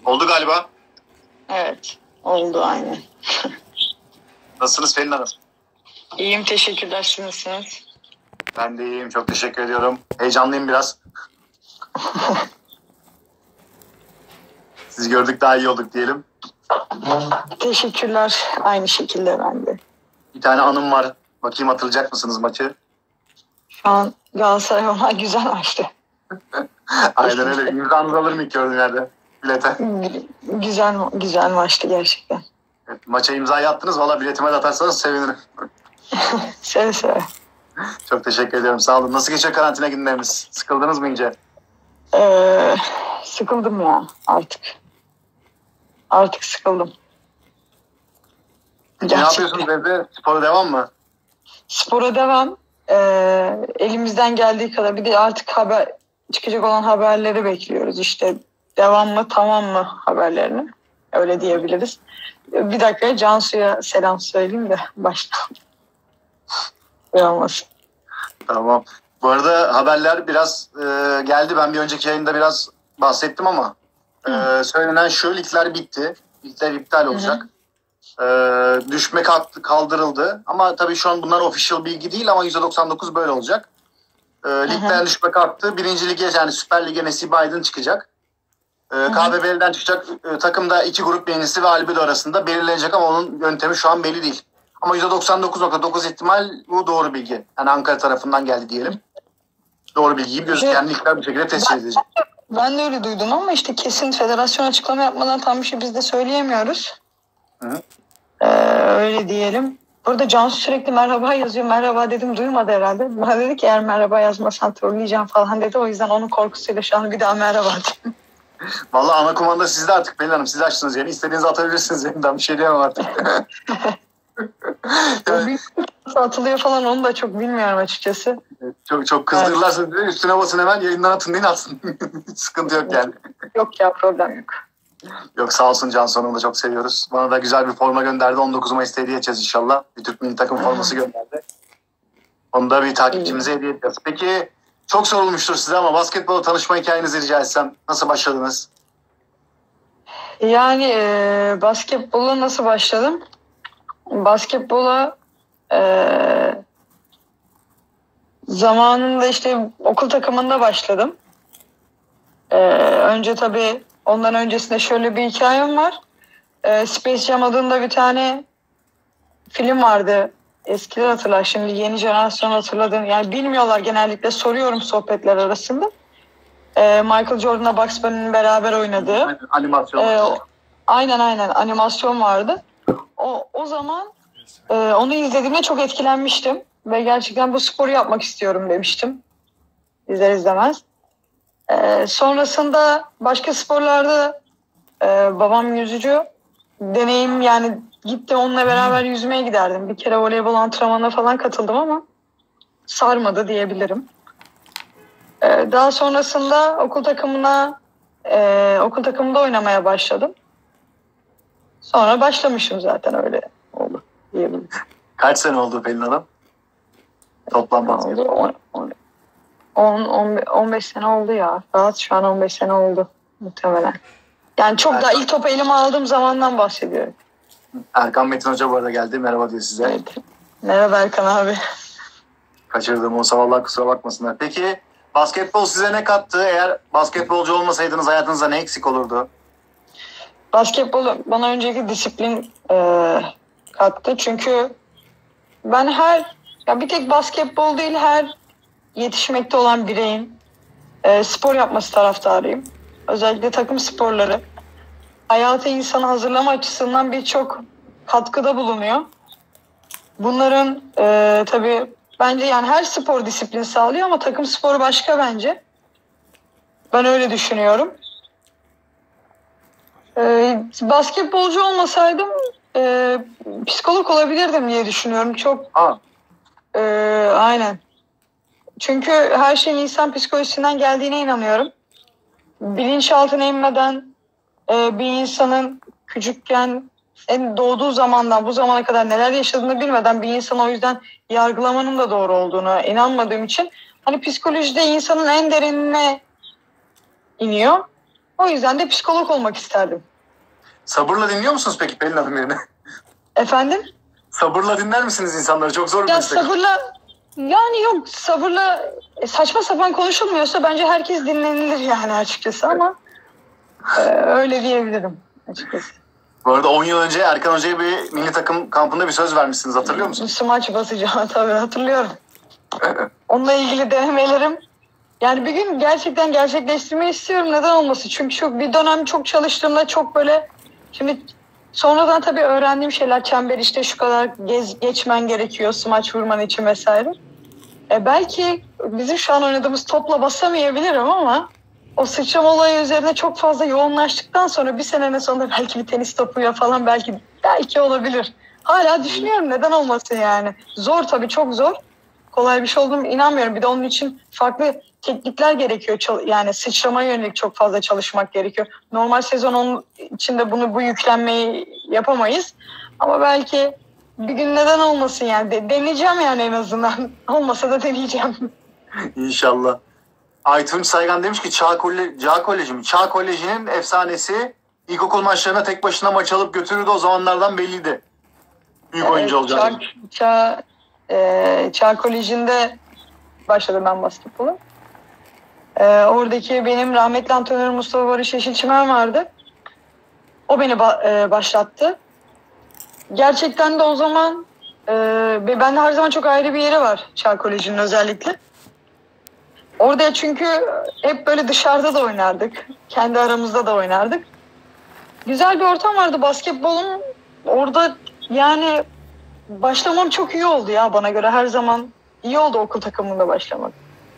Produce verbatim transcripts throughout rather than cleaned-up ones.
Oldu galiba. Evet. Oldu aynen. Nasılsınız Pelin Hanım? İyiyim, teşekkürler. Siz nasılsınız? Ben de iyiyim. Çok teşekkür ediyorum. Heyecanlıyım biraz. Sizi gördük daha iyi olduk diyelim. Teşekkürler. Aynı şekilde ben de. Bir tane anım var. Bakayım hatırlayacak mısınız maçı? Şu an Galatasaray ona güzel maçtı. Aynen öyle. İmzanızı alırım ilk gördüğüm yerde. Bilete. Güzel güzel maçtı gerçekten. Evet, maça imzayı attınız. Valla biletime de atarsanız sevinirim. Seve seve. Çok teşekkür ediyorum. Sağ olun. Nasıl geçiyor karantina günleriniz? Sıkıldınız mı ince? Ee, sıkıldım ya artık. Artık sıkıldım. Peki ne yapıyorsunuz evde? Spora devam mı? Spora devam. Ee, elimizden geldiği kadar. Bir de artık haber çıkacak olan haberleri bekliyoruz. İşte devam mı tamam mı haberlerini. Öyle diyebiliriz. Bir dakika Cansu'ya selam söyleyeyim de başlayalım. Olmasın. Tamam. Bu arada haberler biraz e, geldi. Ben bir önceki yayında biraz bahsettim ama e, söylenen şu, ligler bitti. Ligler iptal olacak. E, düşme kalktı, kaldırıldı. Ama tabii şu an bunlar official bilgi değil ama yüzde doksan dokuz böyle olacak. E, ligden düşme kalktı. Birinci lige yani Süper Lig'e Nesibe Aydın çıkacak. E, K B B L'den çıkacak. E, takımda iki grup birincisi ve Albedo arasında belirlenecek ama onun yöntemi şu an belli değil. Ama yüzde doksan dokuz nokta dokuz ihtimal bu doğru bilgi. Yani Ankara tarafından geldi diyelim. Doğru bilgiyi gözüken ligler bir şekilde tescil edecek. Ben de öyle duydum ama işte kesin federasyon açıklama yapmadan tam bir şey biz de söyleyemiyoruz. Hı hı. Ee, öyle diyelim. Burada Cansu sürekli merhaba yazıyor. Merhaba dedim, duymadı herhalde. Bana dedi ki eğer merhaba yazmasan trolleyeceğim falan dedi. O yüzden onun korkusuyla şu an bir daha merhaba dedim. Vallahi ana kumanda sizde artık Pelin Hanım. Siz açtınız yani. İstediğinizi atabilirsiniz. Yani. Ben bir şey diyemem artık. Yani, nasıl atılıyor falan onu da çok bilmiyorum açıkçası. Çok çok kızdırırlarsa evet. Üstüne basın hemen yayından atın deyin atsın. Sıkıntı yok yani. Yok ya, problem yok. Yok sağ olsun Cansu Hanım'ı da çok seviyoruz. Bana da güzel bir forma gönderdi. on dokuz Mayıs'ta hediye edeceğiz inşallah. Bir Türk milli takım forması gönderdi. Onu da bir takipçimize hediye edeceğiz. Peki çok sorulmuştur size ama basketbola tanışma hikayenizi rica etsem. Nasıl başladınız? Yani e, basketbola nasıl başladım? Basketbola e, zamanında işte okul takımında başladım. E, önce tabii ondan öncesinde şöyle bir hikayem var. E, Space Jam adında bir tane film vardı. Eskiler hatırlar, şimdi yeni jenerasyon hatırladığım. Yani bilmiyorlar, genellikle soruyorum sohbetler arasında. E, Michael Jordan'la Bugs Bunny'nin beraber oynadığı. Animasyon. E, aynen aynen animasyon vardı. O, o zaman e, onu izlediğimde çok etkilenmiştim. Ve gerçekten bu sporu yapmak istiyorum demiştim. İzler izlemez. E, sonrasında başka sporlarda e, babam yüzücü. Deneyim yani, gitti onunla beraber yüzmeye giderdim. Bir kere voleybol antrenmanına falan katıldım ama sarmadı diyebilirim. E, daha sonrasında okul takımına e, okul takımında oynamaya başladım. Sonra başlamışım zaten, öyle oldu diyebilirim. Kaç sene oldu Pelin Hanım? Toplam oldu. on beş sene oldu ya. Rahat şu an on beş sene oldu muhtemelen. Yani çok Erkan, daha ilk topu elime aldığım zamandan bahsediyorum. Erkan Metin Hoca bu arada geldi. Merhaba diyor size. Evet. Merhaba Erkan abi. Kaçırdım olsa vallahi kusura bakmasınlar. Peki basketbol size ne kattı? Eğer basketbolcu olmasaydınız hayatınızda ne eksik olurdu? Basketbol bana önceki disiplin e, kattı. Çünkü ben her, ya bir tek basketbol değil, her yetişmekte olan bireyin e, spor yapması taraftarıyım. Özellikle takım sporları hayata insanı hazırlama açısından birçok katkıda bulunuyor. Bunların e, tabii bence yani her spor disiplin sağlıyor ama takım sporu başka bence. Ben öyle düşünüyorum. E, basketbolcu olmasaydım e, psikolog olabilirdim diye düşünüyorum. Çok Ha. e, aynen. Çünkü her şeyin insan psikolojisinden geldiğine inanıyorum. Bilinçaltına inmeden e, bir insanın küçükken en doğduğu zamandan bu zamana kadar neler yaşadığını bilmeden bir insanı o yüzden yargılamanın da doğru olduğunu inanmadığım için hani psikolojide insanın en derinine iniyor. O yüzden de psikolog olmak isterdim. Sabırla dinliyor musunuz peki Pelin Hanım yerine? Efendim? Sabırla dinler misiniz insanları? Çok zor bir Ya meslek. sabırla yani yok sabırla e, saçma sapan konuşulmuyorsa bence herkes dinlenilir yani açıkçası ama e, öyle diyebilirim açıkçası. Bu arada on yıl önce Erkan Hoca'ya bir milli takım kampında bir söz vermişsiniz, hatırlıyor musunuz? Smaç basacağım tabii hatırlıyorum. Onunla ilgili denemelerim yani bir gün gerçekten gerçekleştirmeyi istiyorum. Neden olmasın? Çünkü çok bir dönem çok çalıştığımda çok böyle şimdi sonradan tabii öğrendiğim şeyler çember işte şu kadar gez, geçmen gerekiyor smaç vurman için vesaire. E belki bizim şu an oynadığımız topla basamayabilirim ama o sıçrama olayı üzerine çok fazla yoğunlaştıktan sonra bir senenin sonunda belki bir tenis topuyla falan belki belki olabilir. Hala düşünüyorum neden olmasın yani. Zor tabii çok zor. Kolay bir şey olduğunu inanmıyorum. Bir de onun için farklı teknikler gerekiyor. Yani sıçramaya yönelik çok fazla çalışmak gerekiyor. Normal sezonun içinde bunu bu yüklenmeyi yapamayız. Ama belki bir gün neden olmasın yani. De, deneyeceğim yani en azından. Olmasa da deneyeceğim. İnşallah. Aytunç Saygan demiş ki Çağ, Kole Çağ Koleji mi? Çağ Koleji'nin efsanesi ilkokul maçlarına tek başına maç alıp götürürdü, o zamanlardan belliydi. Büyük evet, oyuncu olacağını. Çağ, Çağ, e, Çağ Koleji'nde başladım ben basketbola. E, oradaki benim rahmetli antrenörüm Mustafa Barış Yeşilçimen vardı. O beni ba- e, başlattı. Gerçekten de o zaman e, bende her zaman çok ayrı bir yeri var Çağ Koleji'nin özellikle. Orada çünkü hep böyle dışarıda da oynardık. Kendi aramızda da oynardık. Güzel bir ortam vardı basketbolun. Orada yani başlamam çok iyi oldu ya bana göre. Her zaman iyi oldu okul takımında başlamak.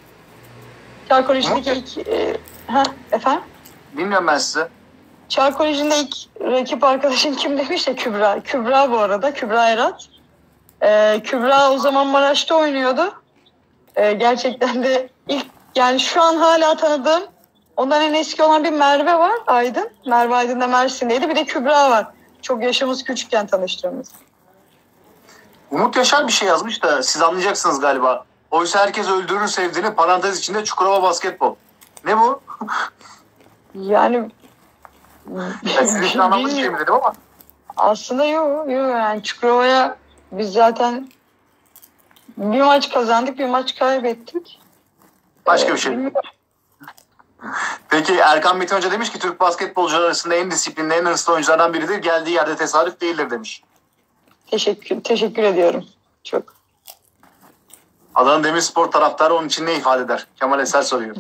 Çağ Koleji'ndeki ilk... E, heh, efendim? Bilmiyorum ben size. Çağ Koleji'nde ilk rakip arkadaşım kim demiş de Kübra. Kübra bu arada. Kübra Erat. Ee, Kübra o zaman Maraş'ta oynuyordu. Ee, gerçekten de ilk yani şu an hala tanıdığım ondan en eski olan bir Merve var Aydın. Merve Aydın da Mersin'deydi. Bir de Kübra var. Çok yaşımız küçükken tanıştığımız. Umut Yaşar bir şey yazmış da siz anlayacaksınız galiba. Oysa herkes öldürür sevdiğini, parantez içinde Çukurova basketbol. Ne bu? Yani ya sizin için anlamlı bir şey mi dedim ama. Aslında yok. Yok yani Çukurova'ya biz zaten bir maç kazandık, bir maç kaybettik. Başka ee, bir şey. Peki Erkan Metin Hoca demiş ki Türk basketbolcular arasında en disiplinli, en hırslı oyunculardan biridir. Geldiği yerde tesadüf değildir demiş. Teşekkür, teşekkür ediyorum. Çok. Adana Demirspor taraftarı onun için ne ifade eder? Kemal Eser soruyor.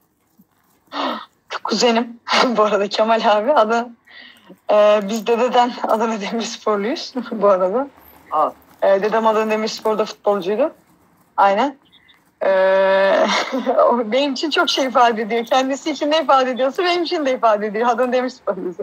Kuzenim. Bu arada Kemal abi. Adı, e, biz dededen Adana Demirsporluyuz bu arada. Aa. E, dedem Adana Demirspor'da futbolcuydu. Aynen. E, benim için çok şey ifade ediyor. Kendisi için ne ifade ediyorsa benim için de ifade ediyor. Adana Demirsporluyuz.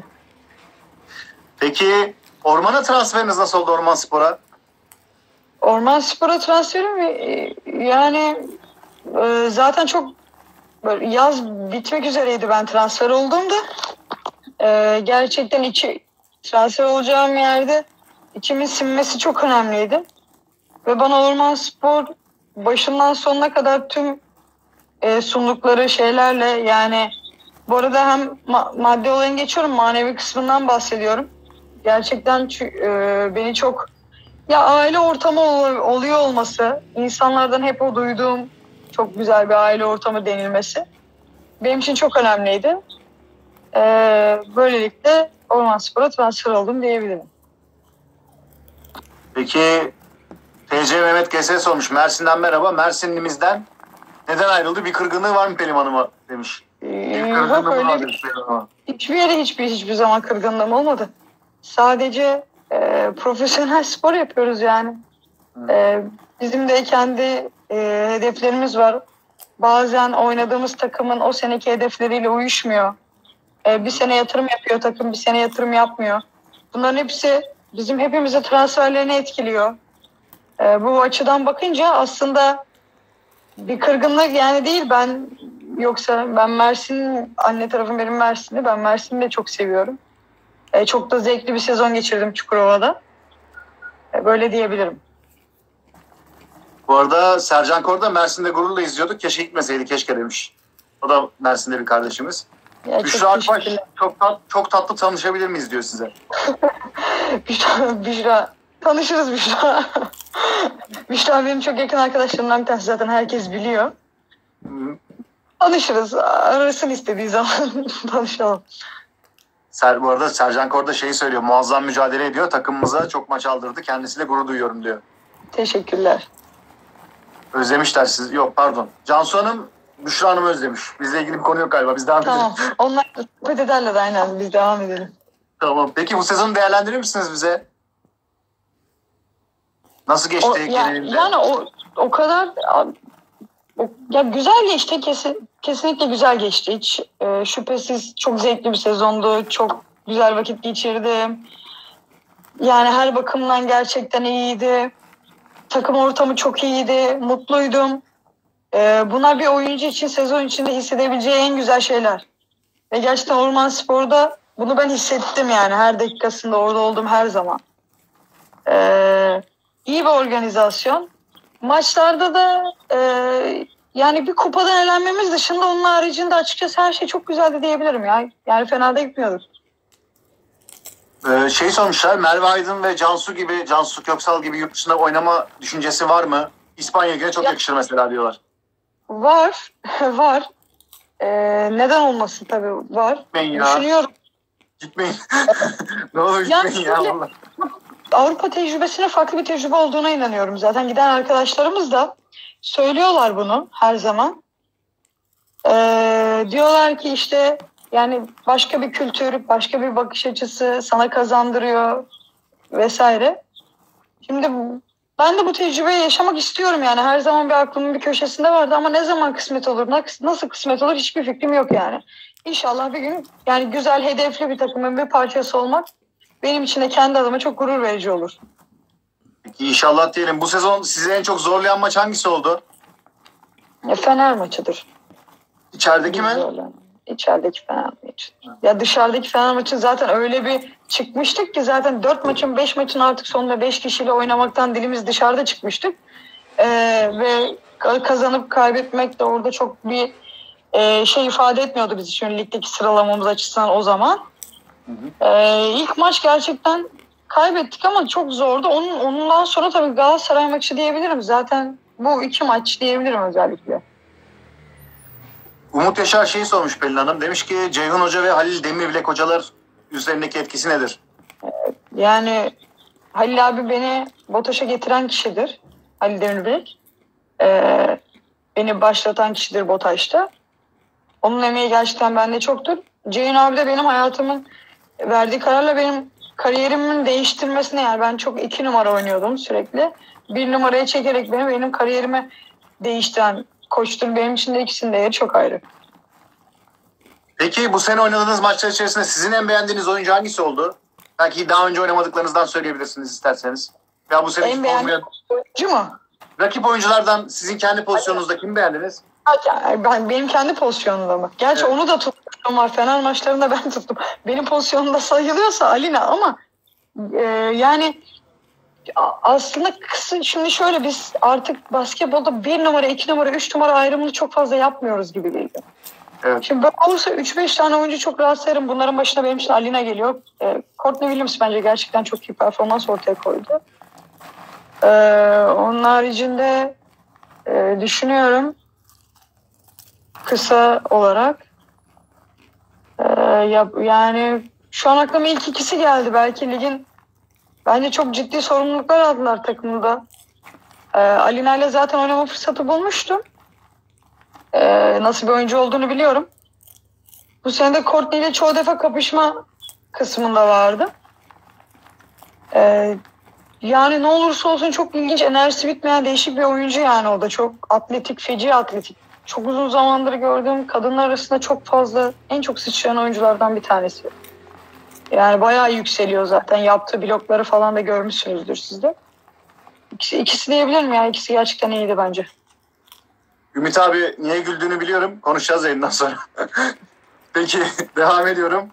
Peki Orman'a transferiniz nasıl oldu, Ormanspor'a? Ormanspor'a transferim yani e, zaten çok böyle yaz bitmek üzereydi ben transfer olduğumda. E, gerçekten içi transfer olacağım yerde içimin sinmesi çok önemliydi. Ve bana Ormanspor başından sonuna kadar tüm e, sundukları şeylerle yani bu arada hem ma- maddi olayını geçiyorum, manevi kısmından bahsediyorum. Gerçekten e, beni çok ya aile ortamı ol- oluyor olması, insanlardan hep o duyduğum çok güzel bir aile ortamı denilmesi benim için çok önemliydi. Ee, böylelikle Ormanspor'a transfer oldum diyebilirim. Peki T C Mehmet G S sormuş. Mersin'den merhaba. Mersinlimizden neden ayrıldı? Bir kırgınlığı var mı Pelin Hanım'a demiş. Ee, yok öyle bir, hiçbir yere hiçbir hiçbir zaman kırgınlığım olmadı. Sadece e, profesyonel spor yapıyoruz yani. E, bizim de kendi e, hedeflerimiz var. Bazen oynadığımız takımın o seneki hedefleriyle uyuşmuyor. E, bir sene yatırım yapıyor takım, bir sene yatırım yapmıyor. Bunların hepsi bizim hepimize transferlerini etkiliyor. E, bu açıdan bakınca aslında bir kırgınlık yani değil. Ben yoksa ben Mersin, anne tarafım benim Mersin'de. Ben Mersin'i de çok seviyorum. E, çok da zevkli bir sezon geçirdim Çukurova'da. E, böyle diyebilirim. Bu arada Sercan Kor da Mersin'de gururla izliyorduk. Keşke gitmeseydi, keşke demiş. O da Mersin'de bir kardeşimiz. Ya Büşra Akbaş çok, tat, çok tatlı tanışabilir miyiz diyor size. Büşra, Büşra. Tanışırız Büşra. Büşra benim çok yakın arkadaşlarımdan bir tanesi, zaten herkes biliyor. Hı. Tanışırız. Arasın istediği zaman tanışalım. Ser, bu arada Sercan Kor da şeyi söylüyor. Muazzam mücadele ediyor. Takımımıza çok maç aldırdı. Kendisiyle gurur duyuyorum diyor. Teşekkürler. Özlemişler siz. Yok pardon. Cansu Hanım Büşra Hanım'ı özlemiş. Bizle ilgili bir konu yok galiba. Biz devam Tamam. edelim. Onlar da sohbet ederler de aynen. Biz devam edelim. Tamam. Peki bu sezonu değerlendirir misiniz bize? Nasıl geçti O, ya, genelinde? yani o o kadar o, ya güzel geçti. Kesin, kesinlikle güzel geçti. Hiç e, şüphesiz çok zevkli bir sezondu. Çok güzel vakit geçirdim. Yani her bakımdan gerçekten iyiydi. Takım ortamı çok iyiydi. Mutluydum. Ee, bunlar bir oyuncu için sezon içinde hissedebileceği en güzel şeyler. Ve gerçekten Ormanspor'da bunu ben hissettim yani. Her dakikasında orada olduğum her zaman. Ee, iyi bir organizasyon. Maçlarda da e, yani bir kupadan elenmemiz dışında onun haricinde açıkçası her şey çok güzeldi diyebilirim ya. Yani fena da gitmiyorduk. Ee, şey sormuşlar. Merve Aydın ve Cansu gibi, Cansu Köksal gibi yurt dışında oynama düşüncesi var mı? İspanya Ligi'ne çok Ya, yakışır mesela diyorlar. Var. var. Ee, neden olmasın tabii, var. Gitmeyin ya. Düşünüyorum. Gitmeyin. Ne olur gitmeyin Yani ya. şöyle, Allah. Avrupa tecrübesine farklı bir tecrübe olduğuna inanıyorum. Zaten giden arkadaşlarımız da söylüyorlar bunu her zaman. Ee, diyorlar ki işte yani başka bir kültür, başka bir bakış açısı sana kazandırıyor vesaire. Şimdi ben de bu tecrübeyi yaşamak istiyorum yani. Her zaman bir aklımın bir köşesinde vardı ama ne zaman kısmet olur, nasıl kısmet olur hiçbir fikrim yok yani. İnşallah bir gün yani güzel, hedefli bir takımın bir parçası olmak benim için de kendi adıma çok gurur verici olur. Peki inşallah diyelim. Bu sezon sizi en çok zorlayan maç hangisi oldu? Ya Fener maçıdır. İçerideki mi? Zorlayan. İçerideki Fener maçı. Ya dışarıdaki Fener maçı zaten öyle bir çıkmıştık ki zaten dört maçın beş maçın artık sonunda beş kişiyle oynamaktan dilimiz dışarıda çıkmıştık. Ee, ve kazanıp kaybetmek de orada çok bir e, şey ifade etmiyordu biz için ligdeki sıralamamız açısından o zaman. Hı hı. Ee, ilk maç gerçekten kaybettik ama çok zordu. Onun, ondan sonra tabii Galatasaray maçı diyebilirim. Zaten bu iki maç diyebilirim özellikle. Umut Yaşar şeyi sormuş Pelin Hanım. Demiş ki Ceyhun Hoca ve Halil Demirbilek hocalar üzerindeki etkisi nedir? Yani Halil abi beni BOTAŞ'a getiren kişidir. Halil Demirbilek. Ee, beni başlatan kişidir BOTAŞ'ta. Onun emeği gerçekten bende çoktur. Ceyhun abi de benim hayatımın verdiği kararla benim kariyerimin değiştirmesine, yani ben çok iki numara oynuyordum sürekli. Bir numaraya çekerek benim, benim kariyerimi değiştiren koçtur. Benim için de ikisinin değeri çok ayrı. Peki bu sene oynadığınız maçlar içerisinde sizin en beğendiğiniz oyuncu hangisi oldu? Belki daha önce oynamadıklarınızdan söyleyebilirsiniz isterseniz. Ya bu sene En beğendiğim oyuncu mu? Rakip oyunculardan sizin kendi pozisyonunuzda kimi beğendiniz? Ben, benim kendi pozisyonumda mı? Gerçi evet. Onu da tuttum var. Fener maçlarında ben tuttum. Benim pozisyonumda sayılıyorsa Alina ama e, yani aslında kısa, şimdi şöyle biz artık basketbolda bir numara, iki numara, üç numara ayrımını çok fazla yapmıyoruz gibi geliyor. Evet. Şimdi böyle olursa üç beş tane oyuncu çok rahat sayarım. Bunların başına benim için Alina geliyor. E, Courtney Williams bence gerçekten çok iyi performans ortaya koydu. E, onun haricinde e, düşünüyorum kısa olarak e, yani şu an aklıma ilk ikisi geldi. Belki ligin bence çok ciddi sorumluluklar aldılar takımda. E, Alina ile zaten oynama fırsatı bulmuştum. E, nasıl bir oyuncu olduğunu biliyorum. Bu sene de Courtney ile çoğu defa kapışma kısmında vardı. E, yani ne olursa olsun çok ilginç, enerjisi bitmeyen değişik bir oyuncu yani o da. Çok atletik, feci atletik. Çok uzun zamandır gördüğüm kadınlar arasında çok fazla, en çok sıçrayan oyunculardan bir tanesi. Yani bayağı yükseliyor zaten. Yaptığı blokları falan da görmüşsünüzdür siz de. İkisi, ikisi diyebilirim ya. İkisi gerçekten iyiydi bence. Ümit abi niye güldüğünü biliyorum. Konuşacağız yayından sonra. Peki devam ediyorum.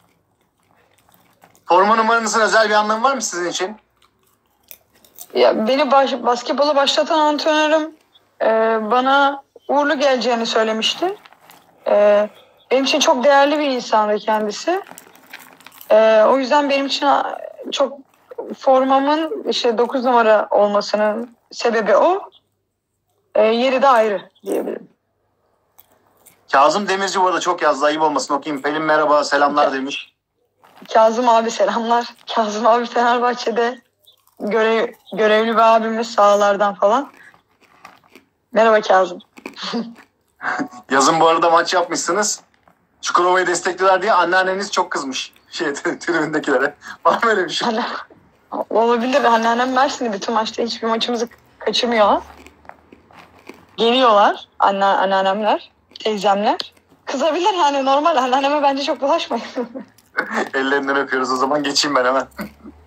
Forma numaranızın özel bir anlamı var mı sizin için? Ya beni baş, basketbola başlatan antrenörüm e, bana uğurlu geleceğini söylemişti. E, benim için çok değerli bir insandı kendisi. Ee, o yüzden benim için çok formamın işte dokuz numara olmasının sebebi o. Ee, yeri de ayrı diyebilirim. Kazım Demirci bu arada çok yazdı. Ayıp olmasın okuyayım. Pelin merhaba, selamlar demiş. Kazım abi selamlar. Kazım abi Fenerbahçe'de görev, görevli bir abimiz sahalardan falan. Merhaba Kazım. Yazın bu arada maç yapmışsınız. Çukurova'yı destekliyorlar diye anneanneniz çok kızmış. Şey, tribündekilere. Var mı öyle bir şey? Anne, olabilir. Anneannem Mersin'de bütün maçta hiçbir maçımızı kaçırmıyorlar. Geliyorlar anne, anneannemler, teyzemler. Kızabilir yani normal. Anneanneme bence çok bulaşmayın. Ellerinden öpüyoruz o zaman. Geçeyim ben hemen.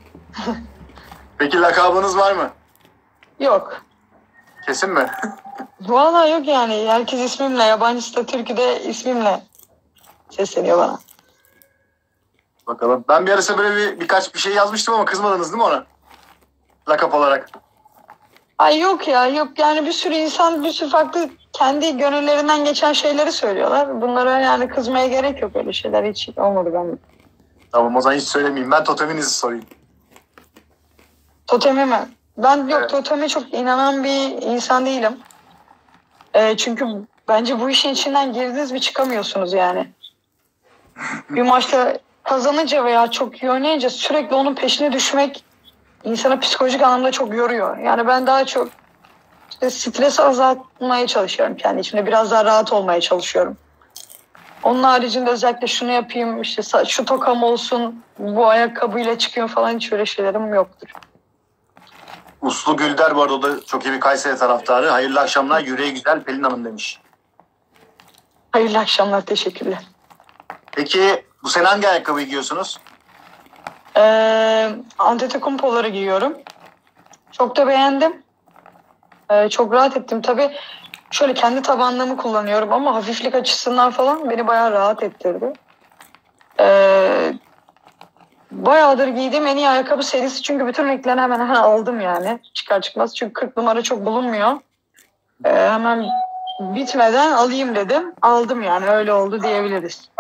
Peki lakabınız var mı? Yok. Kesin mi? Vallahi yok yani. Herkes ismimle, yabancısı da türküde ismimle sesleniyor bana. Bakalım. Ben bir arası böyle bir, birkaç bir şey yazmıştım ama kızmadınız değil mi ona? Lakap olarak. Ay yok ya yok yani bir sürü insan bir sürü farklı kendi gönüllerinden geçen şeyleri söylüyorlar. Bunlara yani kızmaya gerek yok, öyle şeyler hiç olmadı bende. Tamam o zaman hiç söylemeyeyim. Ben toteminizi sorayım. Totemi mi? Ben yok Evet. toteme çok inanan bir insan değilim. E, çünkü bence bu işin içinden girdiniz mi çıkamıyorsunuz yani. Bir maçta kazanınca veya çok iyi oynayınca sürekli onun peşine düşmek insanı psikolojik anlamda çok yoruyor. Yani ben daha çok işte stresi azaltmaya çalışıyorum kendi içimde. Biraz daha rahat olmaya çalışıyorum. Onun haricinde özellikle şunu yapayım, işte şu tokam olsun, bu ayakkabıyla çıkıyorum falan hiç öyle şeylerim yoktur. Uslu Gülder bu arada o da çok iyi bir Kayseri taraftarı. Hayırlı akşamlar. Yüreği güzel Pelin Hanım demiş. Hayırlı akşamlar, teşekkürler. Peki bu sene hangi ayakkabıyı giyiyorsunuz? Ee, Antetokounmpo'ları giyiyorum. Çok da beğendim. Ee, çok rahat ettim. Tabii şöyle kendi tabanlığımı kullanıyorum ama hafiflik açısından falan beni bayağı rahat ettirdi. Ee, bayağıdır giydiğim en iyi ayakkabı serisi çünkü bütün renklerini hemen hemen aldım yani çıkar çıkmaz. Çünkü kırk numara çok bulunmuyor. Ee, hemen bitmeden alayım dedim. Aldım yani öyle oldu diyebiliriz.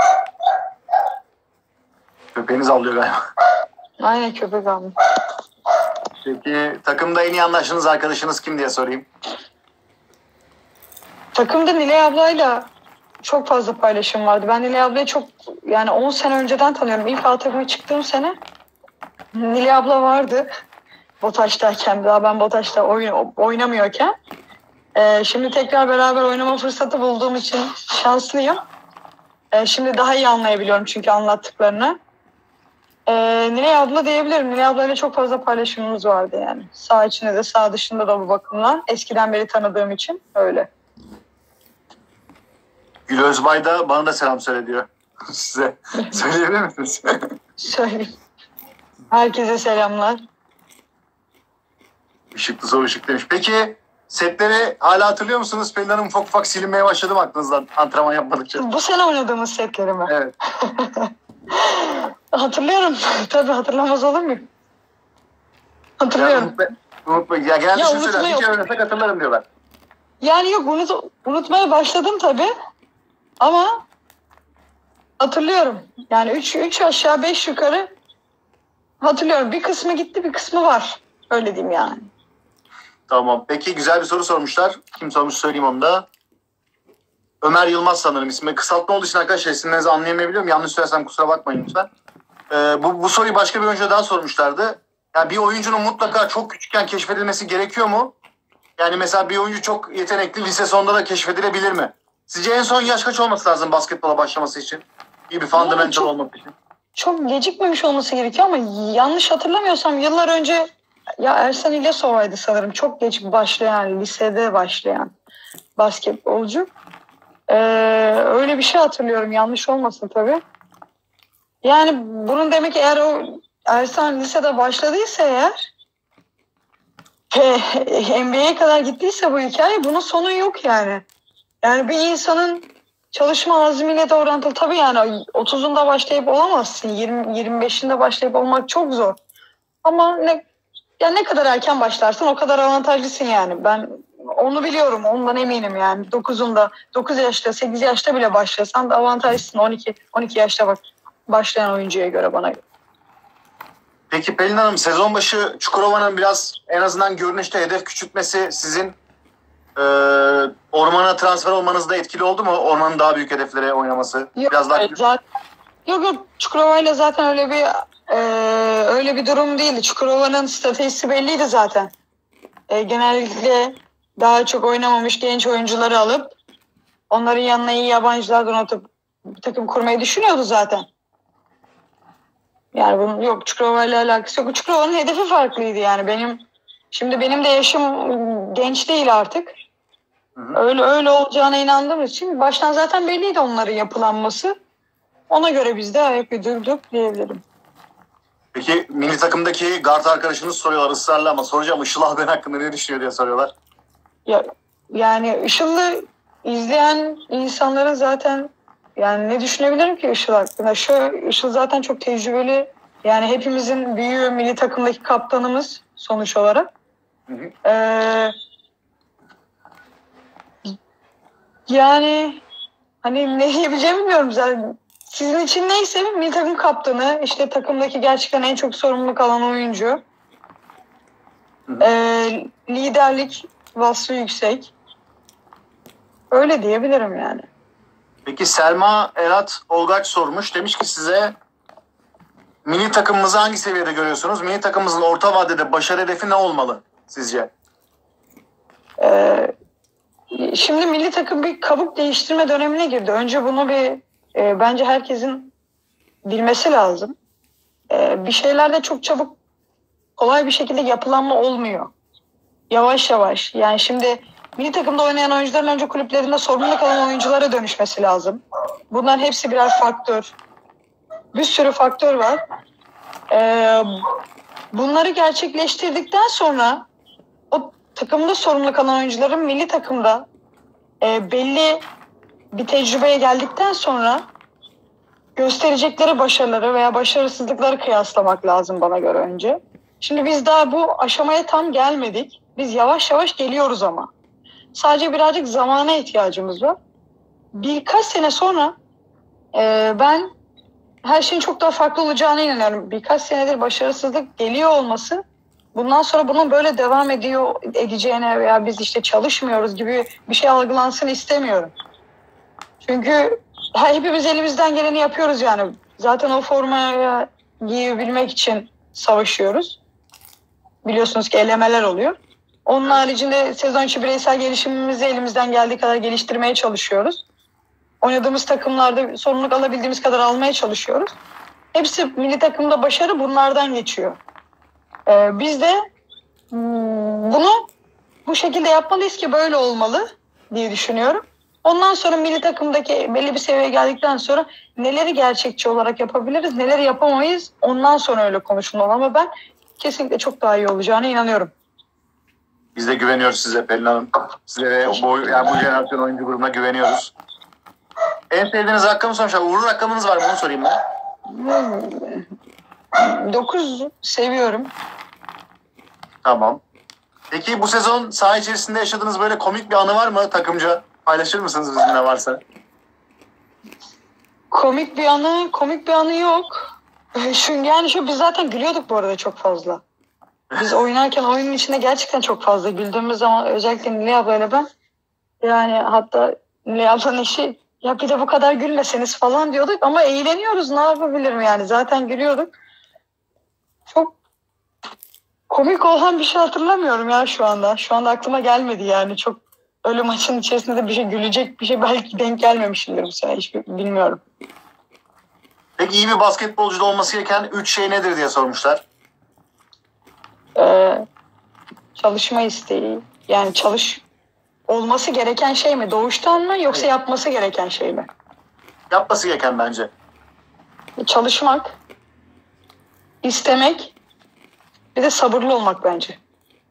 Köpeğiniz avlıyor galiba. Aynen köpek aldım. Peki takımda en iyi anlaştığınız arkadaşınız kim diye sorayım. Takımda Nilay ablayla çok fazla paylaşım vardı. Ben Nilay ablayı çok yani on sene önceden tanıyorum. İlk A takıma çıktığım sene Nilay abla vardı. Botaş'tayken daha ben Botaş'ta oyun, oynamıyorken. Ee, şimdi tekrar beraber oynama fırsatı bulduğum için şanslıyım. Ee, şimdi daha iyi anlayabiliyorum çünkü anlattıklarını. Ee, Nilay abla diyebilirim. Nilay ablayla çok fazla paylaşımımız vardı yani. Sağ içinde de sağ dışında da bu bakımdan. Eskiden beri tanıdığım için öyle. Gül Özbay da bana da selam söyle diyor. Size söyleyebilir misiniz? Söyleyeyim. Herkese selamlar. Işıklı soru ışık demiş. Peki setleri hala hatırlıyor musunuz? Pelin Hanım ufak ufak silinmeye başladı mı aklınızdan antrenman yapmadıkça? Bu sene oynadığımız setleri mi? Evet. Hatırlıyorum. Tabii hatırlamaz olur muyum? Hatırlıyorum. Ya, unutma, unutma. Ya genelde Ya, şunu söyler. unutma Bir kere yok. oynasak hatırlarım diyorlar. Yani yok unut, unutmaya başladım tabii. Ama hatırlıyorum. Yani üç, üç aşağı beş yukarı hatırlıyorum. Bir kısmı gitti bir kısmı var. Öyle diyeyim yani. Tamam. Peki güzel bir soru sormuşlar. Kim sormuş söyleyeyim onu da. Ömer Yılmaz sanırım ismi. Kısaltma olduğu için arkadaşlar isimlerinizi anlayamayabiliyorum. Yanlış söylersem kusura bakmayın lütfen. Ee, bu, bu soruyu başka bir oyuncuya daha sormuşlardı. Yani bir oyuncunun mutlaka çok küçükken keşfedilmesi gerekiyor mu? Yani mesela bir oyuncu çok yetenekli lise sonunda da keşfedilebilir mi? Sizce en son yaş kaç olması lazım basketbola başlaması için? İyi bir fundamental Yani çok, olmak için. Çok gecikmemiş olması gerekiyor ama yanlış hatırlamıyorsam yıllar önce ya Ersan İlyasova'ydı sanırım. Çok geç başlayan, lisede başlayan basketbolcu. Ee, öyle bir şey hatırlıyorum. Yanlış olmasın tabii. Yani bunun demek ki eğer o Ersan lisede başladıysa eğer N B A'ye kadar gittiyse bu hikaye bunun sonu yok yani. Yani bir insanın çalışma azmiyle de orantılı. Tabii yani otuzunda başlayıp olamazsın. yirmi yirmi beşinde başlayıp olmak çok zor. Ama ne ya ne kadar erken başlarsan o kadar avantajlısın yani. Ben onu biliyorum. Ondan eminim yani. dokuzunda, dokuz yaşta, sekiz yaşta bile başlasan da avantajlısın. on iki on iki yaşta bak başlayan oyuncuya göre, bana göre. Peki Pelin Hanım, sezon başı Çukurova'nın biraz en azından görünüşte hedef küçültmesi sizin e, Orman'a transfer olmanızda etkili oldu mu? Orman'ın daha büyük hedeflere oynaması. Yok, biraz daha... zaten, yok yok Çukurova'yla zaten öyle bir e, öyle bir durum değildi. Çukurova'nın stratejisi belliydi zaten. E, genellikle daha çok oynamamış genç oyuncuları alıp onların yanına iyi yabancılar donatıp bir takım kurmayı düşünüyordu zaten. Yani bunun yok Çukurova ile alakası yok. Çukurova'nın hedefi farklıydı yani. Benim şimdi benim de yaşım genç değil artık. Hı hı. Öyle öyle olacağına inandığım için baştan zaten belliydi onların yapılanması. Ona göre biz de ayak uydurduk diyebilirim. Peki milli takımdaki guard arkadaşınız soruyorlar ısrarla, ama soracağım, Işıl Ağaben hakkında ne düşünüyor diye soruyorlar. Ya yani Işıl'ı izleyen insanların zaten yani ne düşünebilirim ki Işıl hakkında? Şu Işıl zaten çok tecrübeli. Yani hepimizin büyüğü, milli takımdaki kaptanımız sonuç olarak. Hı hı. Ee, yani hani ne diyebileceğimi bilmiyorum zaten. Sizin için neyse milli takım kaptanı, işte takımdaki gerçekten en çok sorumluluk alan oyuncu. Ee, liderlik vasfı yüksek. Öyle diyebilirim yani. Peki Selma Erat Olgaç sormuş. Demiş ki size milli takımımızı hangi seviyede görüyorsunuz? Milli takımımızın orta vadede başarı hedefi ne olmalı sizce? Ee, şimdi milli takım bir kabuk değiştirme dönemine girdi. Önce bunu bir e, bence herkesin bilmesi lazım. E, bir şeylerde çok çabuk kolay bir şekilde yapılanma olmuyor. Yavaş yavaş. Yani şimdi milli takımda oynayan oyuncuların önce kulüplerinde sorumluluk alan oyunculara dönüşmesi lazım. Bunların hepsi birer faktör. Bir sürü faktör var. Ee, bunları gerçekleştirdikten sonra o takımda sorumluluk alan oyuncuların milli takımda e, belli bir tecrübeye geldikten sonra gösterecekleri başarıları veya başarısızlıkları kıyaslamak lazım bana göre önce. Şimdi biz daha bu aşamaya tam gelmedik. Biz yavaş yavaş geliyoruz ama. Sadece birazcık zamana ihtiyacımız var. Birkaç sene sonra e, ben her şeyin çok daha farklı olacağına inanıyorum. Birkaç senedir başarısızlık geliyor olması, bundan sonra bunun böyle devam ediyor edeceğine veya biz işte çalışmıyoruz gibi bir şey algılansın istemiyorum. Çünkü hepimiz elimizden geleni yapıyoruz yani. Zaten o formaya giyebilmek için savaşıyoruz. Biliyorsunuz ki elemeler oluyor. Onun haricinde sezon içi bireysel gelişimimizi elimizden geldiği kadar geliştirmeye çalışıyoruz. Oynadığımız takımlarda sorumluluk alabildiğimiz kadar almaya çalışıyoruz. Hepsi milli takımda başarı bunlardan geçiyor. Ee, biz de bunu bu şekilde yapmalıyız ki böyle olmalı diye düşünüyorum. Ondan sonra milli takımdaki belli bir seviyeye geldikten sonra neleri gerçekçi olarak yapabiliriz, neleri yapamayız, ondan sonra öyle konuşulmalı. Ama ben kesinlikle çok daha iyi olacağına inanıyorum. Biz de güveniyoruz size Pelin Hanım. Size bu, yani bu jenerasyon oyuncu grubuna güveniyoruz. En sevdiğiniz rakamı sormuşlar. Uğurlu rakamınız var mı? Onu sorayım ben. dokuz seviyorum. Tamam. Peki bu sezon saha içerisinde yaşadığınız böyle komik bir anı var mı takımca? Paylaşır mısınız bizimle varsa? Komik bir anı, komik bir anı yok. Çünkü yani şu biz zaten gülüyorduk bu arada çok fazla. Biz oynarken oyunun içinde gerçekten çok fazla güldüğümüz zaman özellikle Nilay ablayla ben, yani hatta Nilay ablanın eşi ya bir de bu kadar gülmeseniz falan diyorduk ama eğleniyoruz, ne yapabilirim yani, zaten gülüyorduk. Çok komik olan bir şey hatırlamıyorum ya şu anda. Şu anda aklıma gelmedi yani. Çok öyle maçın içerisinde de bir şey gülecek bir şey belki denk gelmemişimdir bu sene, hiç bilmiyorum. Peki iyi bir basketbolcuda olması gereken üç şey nedir diye sormuşlar. Ee, çalışma isteği. Yani çalış olması gereken şey mi? Doğuştan mı yoksa evet, yapması gereken şey mi? Yapması gereken bence. Çalışmak, istemek, bir de sabırlı olmak bence.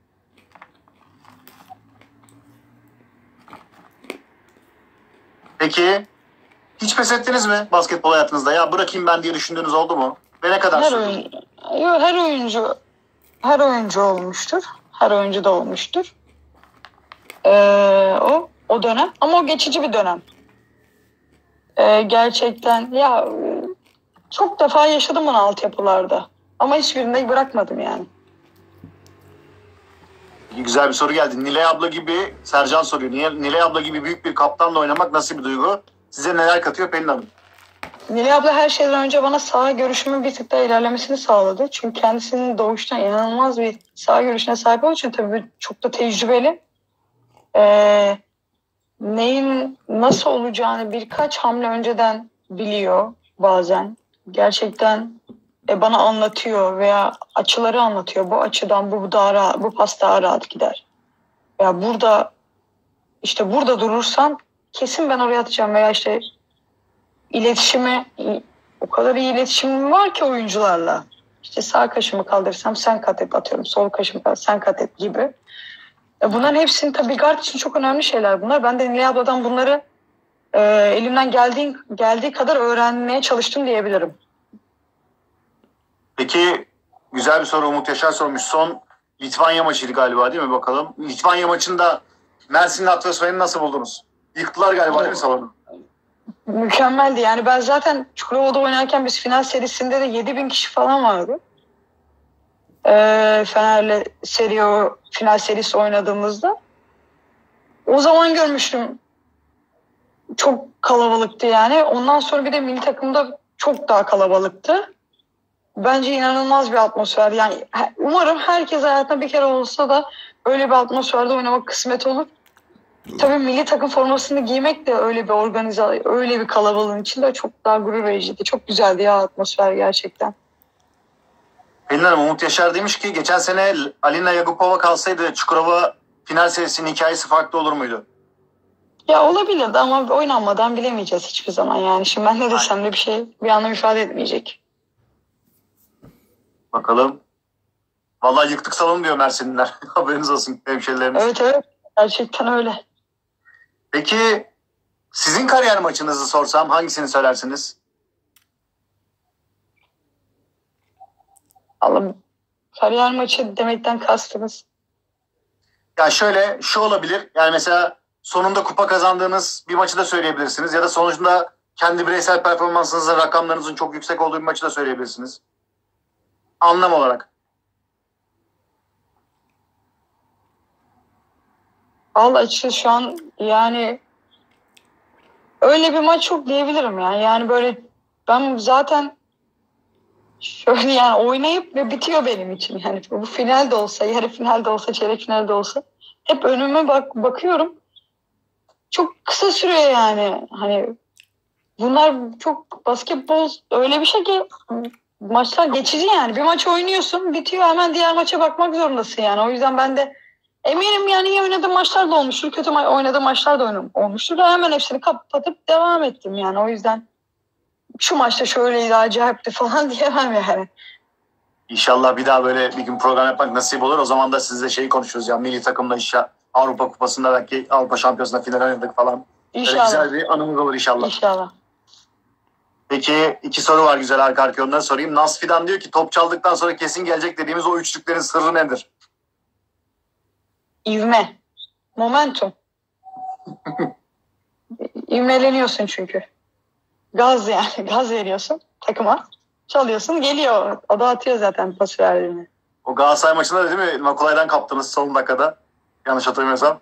Peki hiç pes ettiniz mi basketbol hayatınızda? Ya bırakayım ben diye düşündüğünüz oldu mu? Ve ne kadar her sürdü? Oyun, her oyuncu her oyuncu olmuştur. Her oyuncu da olmuştur. Ee, o o dönem ama o geçici bir dönem. Ee, gerçekten ya çok defa yaşadım bunu altyapılarda ama hiçbirinde bırakmadım yani. Güzel bir soru geldi. Nilay abla gibi, Sercan soruyor. Nilay abla gibi büyük bir kaptanla oynamak nasıl bir duygu? Size neler katıyor Pelin Hanım? Nilay abla her şeyden önce bana saha görüşümün bir tık daha ilerlemesini sağladı. Çünkü kendisinin doğuştan inanılmaz bir saha görüşüne sahip olduğu için tabii çok da tecrübeli. Ee, neyin nasıl olacağını birkaç hamle önceden biliyor bazen. Gerçekten e, bana anlatıyor veya açıları anlatıyor. Bu açıdan bu, bu daha rahat, bu pas daha rahat gider. Veya burada işte burada durursan kesin ben oraya atacağım veya işte iletişimi o kadar iyi iletişimim var ki oyuncularla. İşte sağ kaşımı kaldırırsam sen kat et atıyorum. Sol kaşımı kaldır sen kat et gibi. Bunların hepsinin tabii guard için çok önemli şeyler bunlar. Ben de Nilay abladan bunları e, elimden geldiği, geldiği kadar öğrenmeye çalıştım diyebilirim. Peki güzel bir soru Umut Yaşar sormuş. Son Litvanya maçıydı galiba değil mi bakalım? Litvanya maçında Mersin'in atmosferini nasıl buldunuz? Yıktılar galiba değil mi salonu? Mükemmeldi. Yani ben zaten Çukurova'da oynarken biz final serisinde de yedi bin kişi falan vardı. Ee, Fener'le seri o final serisi oynadığımızda. O zaman görmüştüm. Çok kalabalıktı yani. Ondan sonra bir de milli takımda çok daha kalabalıktı. Bence inanılmaz bir atmosfer. Yani umarım herkes hayatında bir kere olsa da öyle bir atmosferde oynamak kısmet olur. Tabii milli takım formasını giymek de öyle bir organize, öyle bir kalabalığın içinde çok daha gurur vericiydi. Çok güzeldi ya atmosfer gerçekten. Pelin Hanım, Umut Yaşar demiş ki geçen sene Alina Yagupova kalsaydı Çukurova final serisinin hikayesi farklı olur muydu? Ya olabilirdi ama oynanmadan bilemeyeceğiz hiçbir zaman yani. Şimdi ben ne desem de bir şey bir anlam ifade etmeyecek. Bakalım. Vallahi yıktık salonu diyor Mersinliler. Haberiniz olsun hemşerilerimiz. Evet evet gerçekten öyle. Peki sizin kariyer maçınızı sorsam hangisini söylersiniz? Allah'ım kariyer maçı demekten kastınız. Ya şöyle şu olabilir. Yani mesela sonunda kupa kazandığınız bir maçı da söyleyebilirsiniz. Ya da sonucunda kendi bireysel performansınızın rakamlarınızın çok yüksek olduğu bir maçı da söyleyebilirsiniz. Anlam olarak. Vallahi açıkçası şu an yani öyle bir maç yok diyebilirim yani. Yani böyle ben zaten şöyle yani oynayıp ve bitiyor benim için. Yani bu final de olsa, yarı final de olsa, çeyrek final de olsa hep önüme bak bakıyorum. Çok kısa sürüyor yani. Hani bunlar çok basketbol öyle bir şey ki maçlar geçici yani. Bir maç oynuyorsun, bitiyor hemen diğer maça bakmak zorundasın yani. O yüzden ben de eminim yani iyi oynadığım maçlar da olmuştur, kötü ma- oynadığım maçlar da olmuştur. Hemen hepsini kapatıp devam ettim yani. O yüzden şu maçta şöyleydi, acayipti falan diyemem yani. İnşallah bir daha böyle bir gün program yapmak nasip olur. O zaman da sizle şeyi konuşuruz ya. Milli takımda inşallah Avrupa Kupası'nda belki Avrupa Şampiyonası'nda final oynadık falan. İnşallah. Böyle güzel bir anımız olur inşallah. İnşallah. Peki iki soru var güzel arka arkaya onları sorayım. Nas Fidan diyor ki top çaldıktan sonra kesin gelecek dediğimiz o üçlüklerin sırrı nedir? İvme. Momentum. İvmeleniyorsun çünkü. Gaz yani. Gaz veriyorsun takıma. Çalıyorsun geliyor. O da atıyor zaten pas verdiğini. O Galatasaray maçında da değil mi? Makulay'dan kaptınız son dakikada. Yanlış hatırlamıyorsam.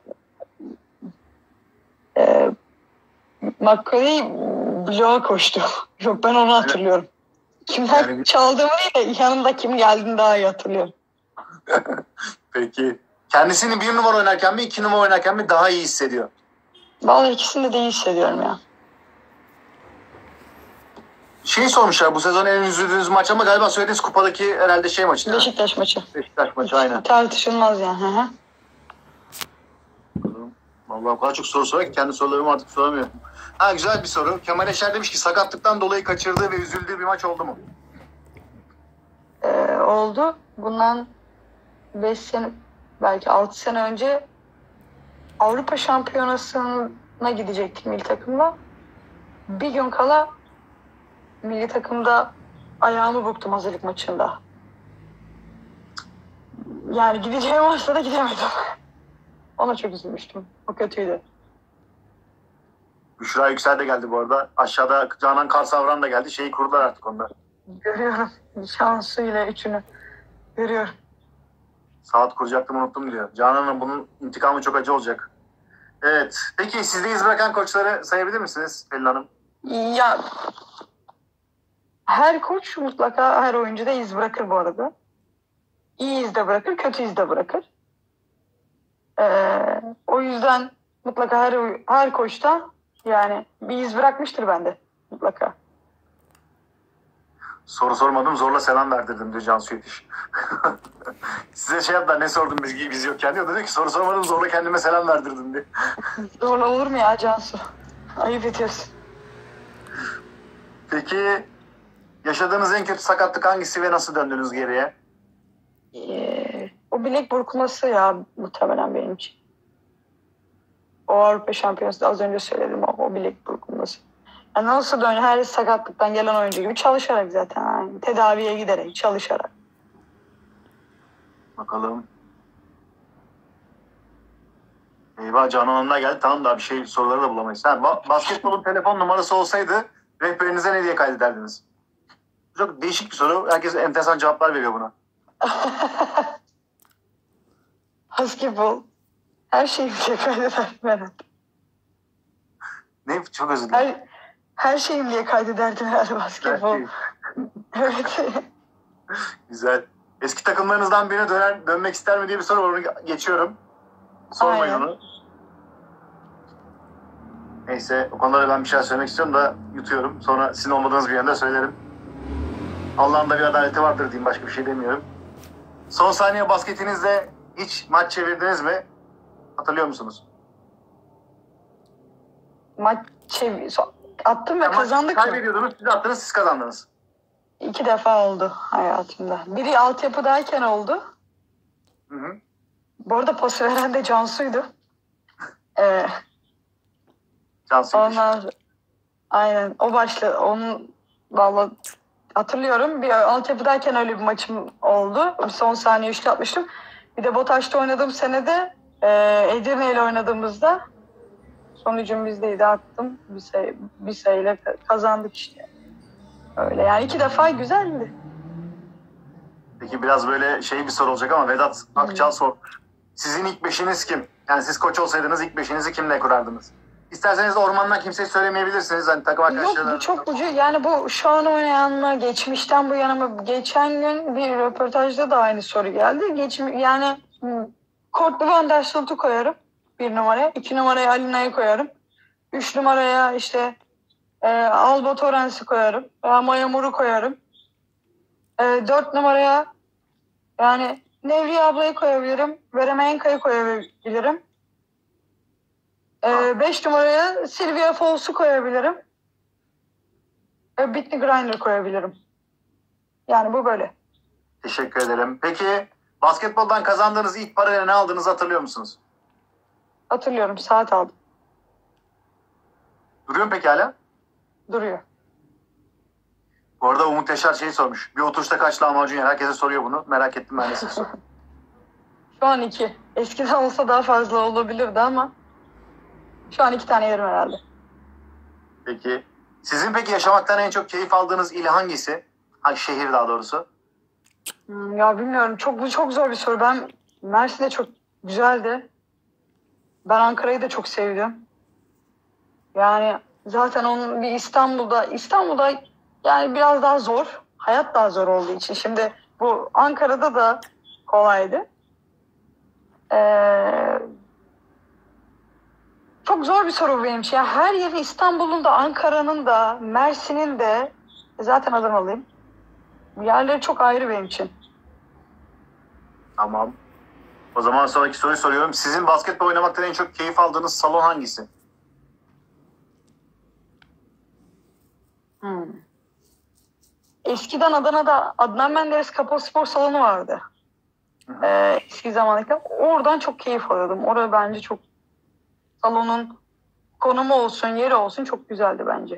Ee, McCurry bloğa koştu. Yok ben onu hatırlıyorum. Kimden yani... çaldığımı değil de yanımda kim geldiğini daha iyi hatırlıyorum. Peki. Kendisini bir numara oynarken mi iki numara oynarken mi daha iyi hissediyor? Vallahi ikisini de iyi hissediyorum ya. Şey sormuşlar bu sezon en üzüldüğünüz maç ama galiba söylediğiniz kupadaki herhalde şey maçı. Beşiktaş maçı. Beşiktaş maçı aynen. Tartışılmaz yani. Hı hı. Vallahi o kadar çok soru soruyor ki kendi sorularımı artık soramıyorum. Ha güzel bir soru. Kemal Eşer demiş ki sakatlıktan dolayı kaçırdığı ve üzüldüğü bir maç oldu mu? Ee, oldu. Bundan beş sene belki altı sene önce Avrupa Şampiyonası'na gidecektim milli takımla. Bir gün kala milli takımda ayağımı burktum hazırlık maçında. Yani gideceğim maçta da gidemedim. Ona çok üzülmüştüm. O kötüydü. Büşra Yüksel de geldi bu arada. Aşağıda Canan Karsavran da geldi. Şeyi kurdular artık onlar. Görüyorum. Şansıyla üçünü. Görüyorum. Saat kuracaktım unuttum diyor. Canan'ın bunun intikamı çok acı olacak. Evet. Peki sizde iz bırakan koçları sayabilir misiniz Pelin Hanım? Ya her koç mutlaka her oyuncuda iz bırakır bu arada. İyi iz de bırakır, kötü iz de bırakır. Ee, o yüzden mutlaka her her koçta yani bir iz bırakmıştır bende mutlaka. Soru sormadım zorla selam verdirdim diyor Cansu Yetiş. Size şey yaptılar ne sordum biz, biz yokken diyor. Diyor ki soru sormadım zorla kendime selam verdirdim diye. Zorla olur mu ya Cansu? Ayıp ediyorsun. Peki yaşadığınız en kötü sakatlık hangisi ve nasıl döndünüz geriye? Ee, o bilek burkulması ya muhtemelen benim için. O Avrupa Şampiyonası'nda az önce söyledim o, o bilek burkulması. Yani nasıl dön her sakatlıktan gelen oyuncu gibi çalışarak zaten yani tedaviye giderek çalışarak. Bakalım. Eyvah Canan Hanım'la geldi. Tamam daha bir şey soruları da bulamayız. Ha, ba- basketbolun telefon numarası olsaydı rehberinize ne diye kaydederdiniz? Çok değişik bir soru. Herkes enteresan cevaplar veriyor buna. Basketbol her şeyi bile kaydederdim herhalde. Ne? Çok özür dilerim. Her, her şeyim diye kaydederdim herhalde basketbol. Evet. Güzel. Eski takımlarınızdan birine döner, dönmek ister mi diye bir soru var. Onu geçiyorum. Sormayın Aynen. onu. Neyse o konuda ben bir şey söylemek istiyorum da yutuyorum. Sonra sizin olmadığınız bir yerde söylerim. Allah'ın da bir adaleti vardır diyeyim. Başka bir şey demiyorum. Son saniye basketinizle hiç maç çevirdiniz mi? Hatırlıyor musunuz? Maç çev- so- attım ve Ama kazandık mı? kaybediyordunuz, siz attınız, siz kazandınız. İki defa oldu hayatımda. Biri altyapıdayken oldu. Hı hı. Bu arada pas veren de Cansu'ydu. Ee, Cansu ondan aynen o başladı. Onun vallahi hatırlıyorum. Bir altyapıdayken öyle bir maçım oldu. Son saniye üçlü atmıştım. Bir de Botaş'ta oynadığım senede e, Edirne ile oynadığımızda sonucum bizdeydi, attım. Bir sayı, bir sayıyla kazandık işte. Öyle yani iki defa güzeldi. Peki biraz böyle şey bir soru olacak ama Vedat Akçal sormuş. Sizin ilk beşiniz kim? Yani siz koç olsaydınız ilk beşinizi kimle kurardınız? İsterseniz ormandan kimseyi söylemeyebilirsiniz. Hani takım arkadaşlarına... Yok bu çok ucu. Yani bu şu an oynayanla geçmişten bu yana mı? Geçen gün bir röportajda da aynı soru geldi. Geçmi, yani Kortlu Van der Sloot'u koyarım bir numaraya. iki numaraya Alina'yı koyarım. Üç numaraya işte e, Alba Torrens'i koyarım. Veya Maya Moor'u koyarım. E, dört numaraya yani Nevriye ablayı koyabilirim. Veremeyenka'yı koyabilirim. E, beş numaraya Sylvia Fowles'u koyabilirim. E, Britney Griner koyabilirim. Yani bu böyle. Teşekkür ederim. Peki basketboldan kazandığınız ilk parayla ne aldığınızı hatırlıyor musunuz? Hatırlıyorum, saat aldım. Duruyor mu peki hala? Duruyor. Bu arada Umut Yaşar şeyi sormuş. Bir oturuşta kaç lahmacun yer? Herkese soruyor bunu. Merak ettim ben de size sorayım. Şu an iki. Eskiden olsa daha fazla olabilirdi ama şu an iki tane yerim herhalde. Peki. Sizin peki yaşamaktan en çok keyif aldığınız il hangisi? Hangi şehir daha doğrusu? Hmm, ya bilmiyorum. Çok bu çok zor bir soru. Ben Mersin'de çok güzeldi. Ben Ankara'yı da çok sevdim. Yani zaten onun bir İstanbul'da İstanbul'da yani biraz daha zor. Hayat daha zor olduğu için. Şimdi bu Ankara'da da kolaydı. Ee, çok zor bir soru benim için. Yani her yerin İstanbul'un da Ankara'nın da Mersin'in de zaten Adanalıyım. Yerleri çok ayrı benim için. Tamam. O zaman sonraki soruyu soruyorum. Sizin basketbol oynamaktan en çok keyif aldığınız salon hangisi? Hmm. Eskiden Adana'da Adnan Menderes Kapalı Spor Salonu vardı. Ee, eski zamandaki. Oradan çok keyif alıyordum. Orada bence çok salonun konumu olsun, yeri olsun çok güzeldi bence.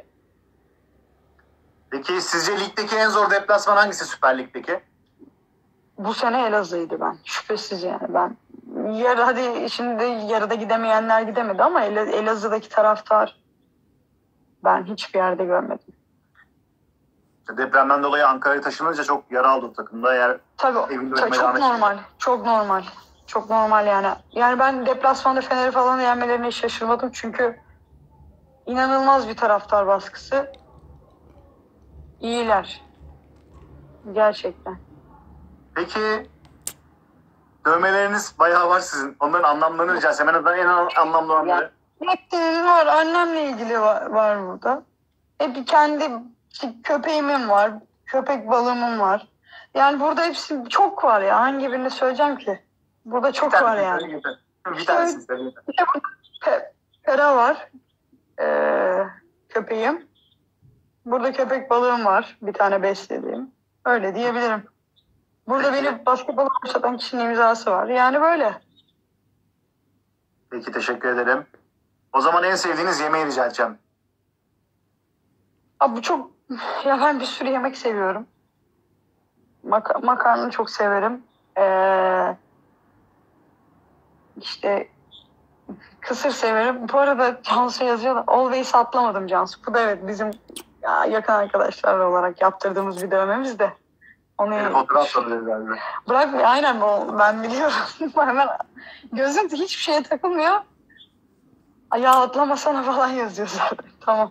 Peki sizce ligdeki en zor deplasman hangisi Süper Lig'deki? Bu sene Elazığ'ydı ben. Şüphesiz yani ben. Yarı, hadi şimdi yarıda gidemeyenler gidemedi ama El- Elazığ'daki taraftar ben hiçbir yerde görmedim. Depremden dolayı Ankara'ya taşınınca çok yara aldı o takımda. Eğer Tabii, evinde tabii oynamaya çok devam normal. Çok normal. Çok normal yani. Yani ben deplasmanda Fener'i falan yenmelerine hiç şaşırmadım. Çünkü inanılmaz bir taraftar baskısı. İyiler. Gerçekten. Peki dövmeleriniz bayağı var sizin. Onların anlamlarını rica etsem. En azından en an- anlamlı olanları. Hepsinin var. Annemle ilgili var, var burada. Hep kendi köpeğimin var. Köpek balığımın var. Yani burada hepsi çok var ya. Hangi birini söyleyeceğim ki? Burada çok Bir var tanesini yani. söyle yeter. Bir İşte tanesini söyle yeter. bir de burada Pe- Pera var. Ee, köpeğim. Burada köpek balığım var. Bir tane beslediğim. Öyle diyebilirim. Burada Peki. beni basketbol başlatan kişinin imzası var. Yani böyle. Peki teşekkür ederim. O zaman en sevdiğiniz yemeği rica edeceğim. Abi bu çok... Ya ben bir sürü yemek seviyorum. Mak- makarna çok severim. Ee, işte kısır severim. Bu arada Cansu yazıyor da Always atlamadım Cansu. Bu da evet bizim ya, yakın arkadaşlar olarak yaptırdığımız bir dövmemiz de. Onu Yani fotoğraf soracağız galiba. bırak aynen o ben biliyorum. Hemen gözüm hiçbir şeye takılmıyor. Ya atlamasana falan yazıyor zaten. Tamam.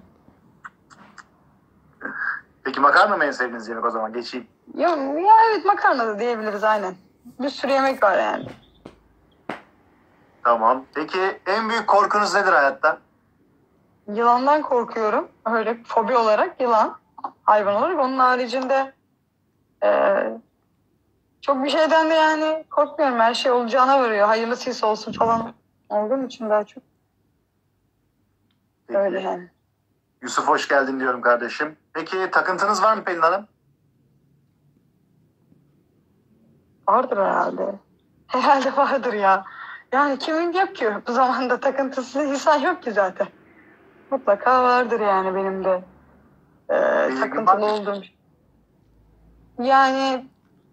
Peki makarna mı en sevdiğiniz yemek o zaman? Geçeyim. Ya, ya evet makarna da diyebiliriz aynen. Bir sürü yemek var yani. Tamam. Peki en büyük korkunuz nedir hayatta? Yılandan korkuyorum. Öyle fobi olarak yılan. Hayvan olarak. Onun haricinde eee, çok bir şeyden de yani korkmuyorum. Her şey olacağına varıyor. Hayırlısıysa olsun falan olduğum için daha çok. Peki. Öyle yani. Yusuf hoş geldin diyorum kardeşim. Peki takıntınız var mı Pelin Hanım? Vardır herhalde. Herhalde vardır ya. Yani kimin yok ki? Bu zamanda takıntısı insan yok ki zaten. Mutlaka vardır yani benim de eee, Benim takıntılı var mı? olduğum. Yani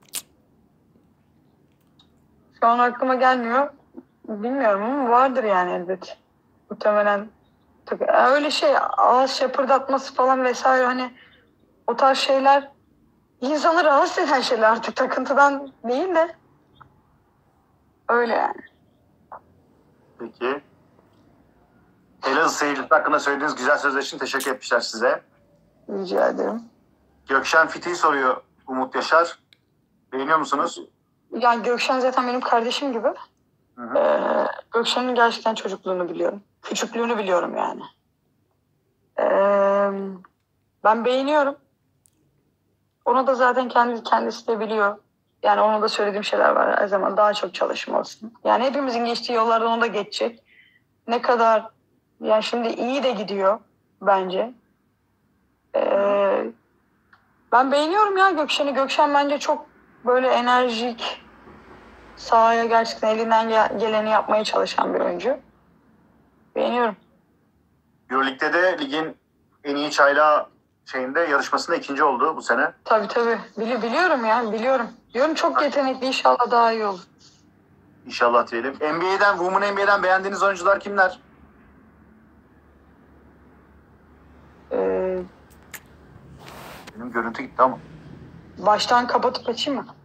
şu an aklıma gelmiyor. Bilmiyorum ama vardır yani elbet. Muhtemelen. Tabii, öyle şey ağız şapırdatması falan vesaire hani o tarz şeyler insanı rahatsız eden şeyler artık takıntıdan değil de öyle yani. Peki. Elazığ seyircisi hakkında söylediğiniz güzel sözler için teşekkür etmişler size. Rica ederim. Gökşen Fiti'yi soruyor Umut Yaşar. Beğeniyor musunuz? Yani Gökşen zaten benim kardeşim gibi. Hı hı. Ee, Gökşen'in gerçekten çocukluğunu biliyorum. Küçüklüğünü biliyorum yani. Ee, ben beğeniyorum. Onu da zaten kendi kendisi de biliyor. Yani ona da söylediğim şeyler var her zaman. Daha çok çalışmalısın. Yani hepimizin geçtiği yollardan onu da geçecek. Ne kadar yani şimdi iyi de gidiyor bence. Ee, ben beğeniyorum ya Gökşen'i. Gökşen bence çok böyle enerjik, sahaya gerçekten elinden geleni yapmaya çalışan bir oyuncu. Beğeniyorum. Euroleague'de de ligin en iyi çaylağı şeyinde yarışmasında ikinci oldu bu sene. Tabii tabii. Bili biliyorum ya biliyorum. Diyorum çok yetenekli inşallah daha iyi olur. İnşallah diyelim. N B A'den, Women N B A'den beğendiğiniz oyuncular kimler? Ee, Benim görüntü gitti ama. baştan kapatıp açayım mı?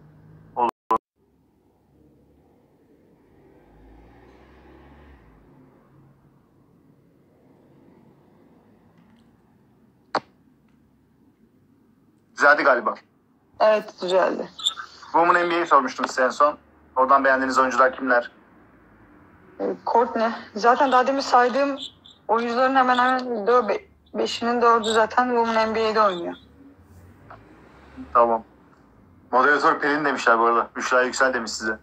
Düzeldi galiba. Evet düzeldi. Women N B A'yi sormuştum size en son. Oradan beğendiğiniz oyuncular kimler? Ee, Courtney. Zaten daha demin saydığım oyuncuların hemen hemen dört, beşinin dördü zaten Women N B A'de oynuyor. Tamam. Moderatör Pelin demişler bu arada. Büşra Yüksel demiş size.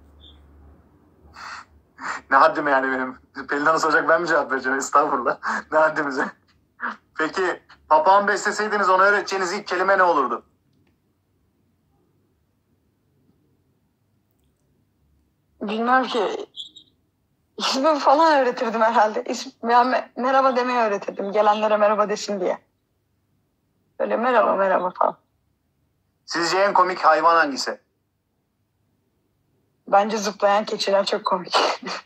Ne haddim yani benim. Pelin Hanım soracak ben mi cevap vereceğim? Estağfurullah. Ne haddimize. Peki papağan besleseydiniz ona öğreteceğiniz ilk kelime ne olurdu? Bilmem ki. İsmimi falan öğretirdim herhalde. İsm, yani merhaba demeyi öğretirdim. Gelenlere merhaba desin diye. Böyle merhaba Tamam. merhaba falan. Sizce en komik hayvan hangisi? Bence zıplayan keçiler çok komik.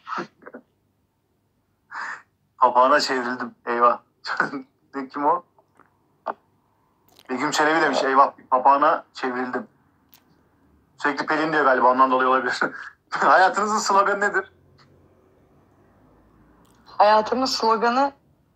Papağana çevrildim. Eyvah. Kim o? Begüm Çelebi demiş. Eyvah. Papağana çevrildim. Sürekli Pelin diyor galiba. Ondan dolayı olabilir. Hayatınızın sloganı nedir? Hayatımın sloganı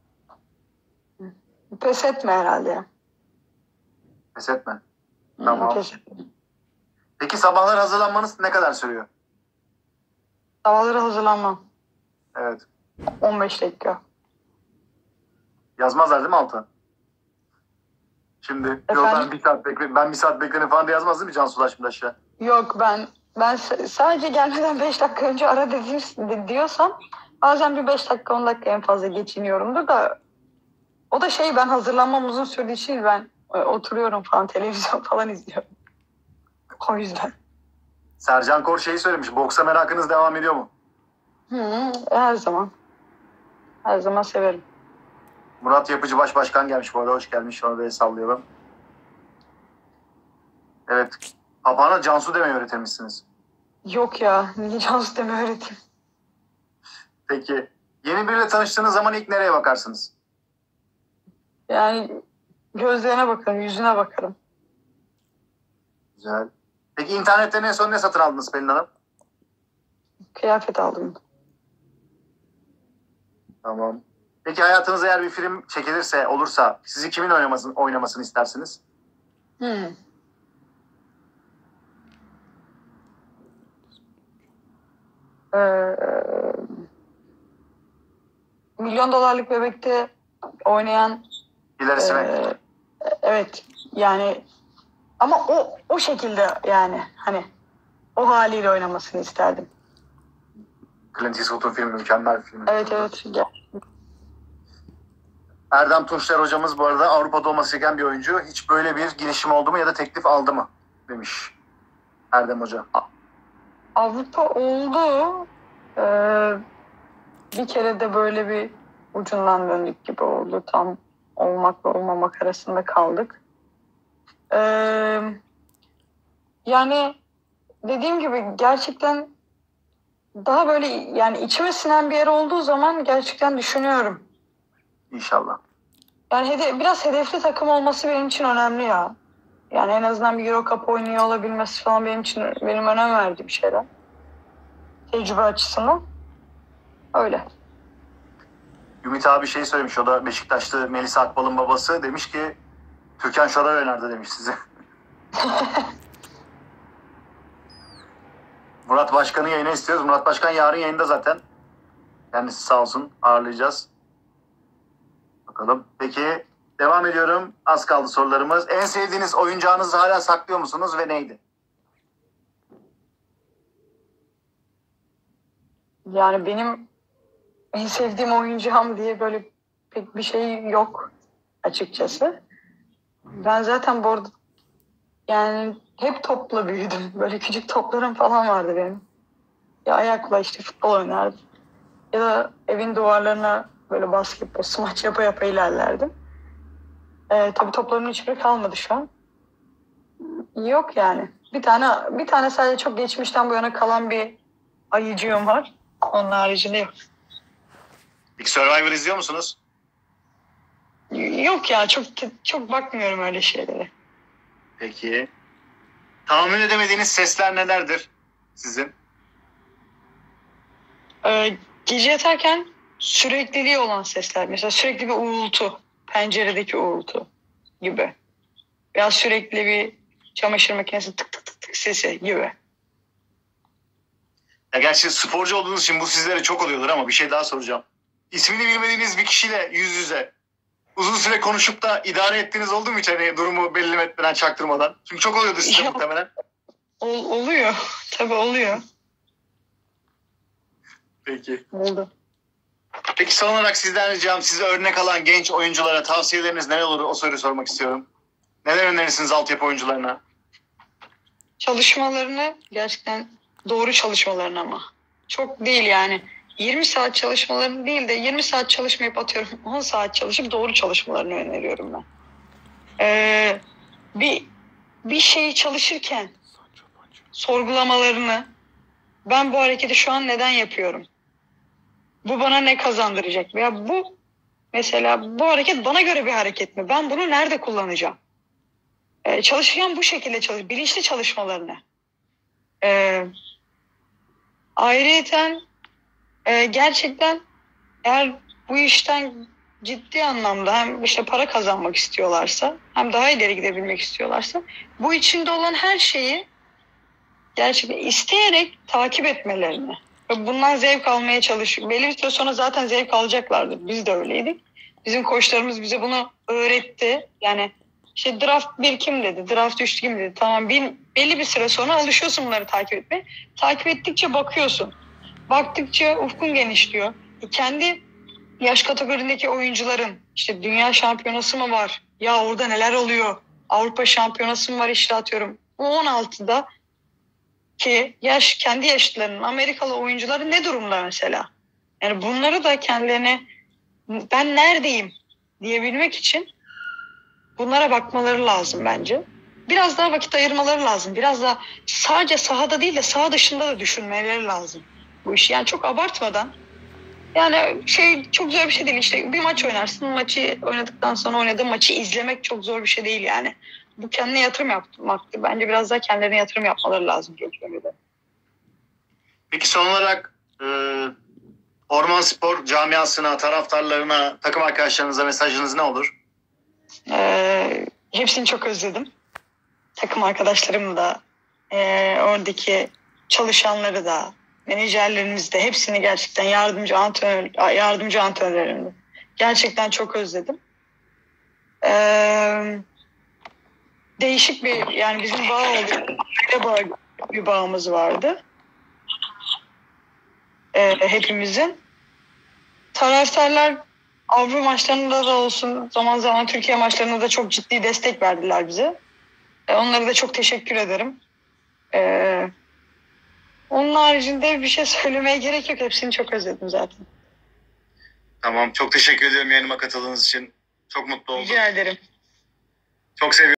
pes etme herhalde. Pes etme. Tamam. Pes etme. Peki sabahlar hazırlanmanız ne kadar sürüyor? Sabahları hazırlanmam. Evet. on beş dakika. Yazmazlar değil mi alta? Şimdi yok ben bir saat bekle ben bir saat beklerim falan diye yazmaz değil mi Cansu Ulaşım'da aşağı? Yok ben ben sadece gelmeden beş dakika önce ara dediğim diyorsam bazen bir beş dakika on dakika en fazla geçiniyorumdur da o da şey ben hazırlanmam uzun sürdüğü için ben oturuyorum falan televizyon falan izliyorum. O yüzden. Sercan Kor şeyi söylemiş. Boksa merakınız devam ediyor mu? Hı, her zaman. Her zaman severim. Murat Yapıcı Başbaşkan gelmiş bu arada. Hoş gelmiş. Ona da el sallayalım. Evet. Papağana Cansu demeyi öğretirmişsiniz. Yok ya. Niye Cansu demeyi öğreteyim? Peki. Yeni biriyle tanıştığınız zaman ilk nereye bakarsınız? Yani gözlerine bakarım. Yüzüne bakarım. Güzel. Peki internetten en son ne satın aldınız Pelin Hanım? Kıyafet aldım. Tamam. Peki hayatınızda eğer bir film çekilirse, olursa sizi kimin oynamasını, oynamasını istersiniz? Hmm. Ee, Milyon Dolarlık Bebek'te oynayan İlerisi mi? e, evet yani ama o o şekilde yani hani o haliyle oynamasını isterdim. Clint Eastwood'un filmi mükemmel bir film. Evet evet. Gel. Erdem Tunçler hocamız bu arada Avrupa'da olması gereken bir oyuncu. Hiç böyle bir girişim oldu mu ya da teklif aldı mı? Demiş Erdem Hoca. Avrupa oldu. Ee, bir kere de böyle bir ucundan döndük gibi oldu. Tam olmakla olmamak arasında kaldık. Ee, yani dediğim gibi gerçekten daha böyle yani içime sinen bir yer olduğu zaman gerçekten düşünüyorum. İnşallah. Yani hede- biraz hedefli takım olması benim için önemli ya. Yani en azından bir Euro Cup oynuyor olabilmesi falan benim için benim önem verdiğim şeyler. Tecrübe açısından. Öyle. Ümit abi şey söylemiş. O da Beşiktaşlı Melisa Akbal'ın babası. Demiş ki Türkan Şoray önerdi demiş size. Murat Başkan'ı yayına istiyoruz. Murat Başkan yarın yayında zaten. Kendisi sağ olsun. Ağırlayacağız. Bakalım. Peki devam ediyorum. Az kaldı sorularımız. En sevdiğiniz oyuncağınızı hala saklıyor musunuz ve neydi? Yani benim en sevdiğim oyuncağım diye böyle pek bir şey yok açıkçası. Ben zaten bu arada yani hep topla büyüdüm. Böyle küçük toplarım falan vardı benim. Ya ayakla işte futbol oynardım. Ya da evin duvarlarına böyle basketbol, smaç yapa yapa ilerlerdim. Ee, tabii toplarımın hiçbiri kalmadı şu an. Yok yani. Bir tane bir tane sadece çok geçmişten bu yana kalan bir ayıcığım var. Onun haricinde yok. Peki Survivor izliyor musunuz? Yok ya çok çok bakmıyorum öyle şeylere. Peki. Tahammül edemediğiniz sesler nelerdir sizin? Ee, gece yatarken sürekliliği olan sesler. Mesela sürekli bir uğultu. Penceredeki uğultu gibi. Veya sürekli bir çamaşır makinesi tık tık tık tık sesi gibi. Ya gerçi sporcu olduğunuz için bu sizlere çok oluyordur ama bir şey daha soracağım. İsmini bilmediğiniz bir kişiyle yüz yüze uzun süre konuşup da idare ettiğiniz oldu mu hiç hani durumu belli etmeden çaktırmadan? Çünkü çok oluyordu size muhtemelen. Ol, oluyor. Tabii oluyor. Peki. Oldu. Peki son olarak sizden ricam size örnek alan genç oyunculara tavsiyeleriniz ne olur o soruyu sormak istiyorum. Neler önerirsiniz altyapı oyuncularına? Çalışmalarını gerçekten doğru çalışmalarını ama. Çok değil yani. yirmi saat çalışmalarını değil de yirmi saat çalışmayıp atıyorum on saat çalışıp doğru çalışmalarını öneriyorum ben. Ee, bir bir şeyi çalışırken sorgulamalarını ben bu hareketi şu an neden yapıyorum? Bu bana ne kazandıracak? Veya bu mesela bu hareket bana göre bir hareket mi? Ben bunu nerede kullanacağım? Ee, çalışırken bu şekilde çalış, bilinçli çalışmalarını. Ee, ayrıyeten e, gerçekten eğer bu işten ciddi anlamda hem işte para kazanmak istiyorlarsa hem daha ileri gidebilmek istiyorlarsa bu içinde olan her şeyi gerçekten isteyerek takip etmelerini ve bundan zevk almaya çalışıyor. Belli bir süre sonra zaten zevk alacaklardır. Biz de öyleydik. Bizim koçlarımız bize bunu öğretti. Yani işte draft bir kim dedi, draft üç kim dedi. Tamam bir, belli bir süre sonra alışıyorsun bunları takip etmeye. Takip ettikçe bakıyorsun. Baktıkça ufkun genişliyor. E kendi yaş kategorindeki oyuncuların işte dünya şampiyonası mı var? Ya orada neler oluyor? Avrupa şampiyonası mı var işte atıyorum. U on altıda ki yaş kendi yaşlarının Amerikalı oyuncuları ne durumda mesela? Yani bunları da kendilerine ben neredeyim diyebilmek için bunlara bakmaları lazım bence. Biraz daha vakit ayırmaları lazım. Biraz daha sadece sahada değil de saha dışında da düşünmeleri lazım bu işi. Yani çok abartmadan. Yani şey çok zor bir şey değil işte bir maç oynarsın maçı oynadıktan sonra oynadığın maçı izlemek çok zor bir şey değil yani. Bu kendine yatırım yapmaktır. Bence biraz daha kendilerine yatırım yapmaları lazım çocuklara. Peki son olarak e, Orman Spor camiasına, taraftarlarına, takım arkadaşlarınıza mesajınız ne olur? Ee, hepsini çok özledim. Takım arkadaşlarım da, e, oradaki çalışanları da, menajerlerimiz de hepsini gerçekten yardımcı antrenör, yardımcı antrenörlerimdi. Gerçekten çok özledim. Ee, değişik bir yani bizim bağ oldu. Aile bağı, bir bağımız vardı. Ee, hepimizin. Taraftarlar Avrupa maçlarında da olsun zaman zaman Türkiye maçlarında da çok ciddi destek verdiler bize. Ee, onlara da çok teşekkür ederim. Ee, onun haricinde bir şey söylemeye gerek yok. Hepsini çok özledim zaten. Tamam, çok teşekkür ediyorum yayınıma katıldığınız için. Çok mutlu oldum. Rica ederim. Çok seviyorum.